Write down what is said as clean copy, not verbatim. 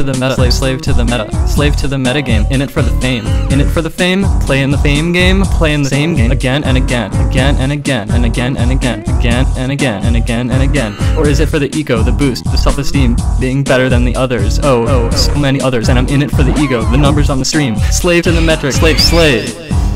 the meta, slave to the meta, slave to the meta game, in it for the fame, in it for the fame, play in the fame game, play in the same game, again and again, again and again, and again and again, again and again, and again and again, or is it for the ego, the boost, the self-esteem, being better than the others, oh, so many others, and I'm in it for the ego, the numbers on the stream, slave to the metric, slave.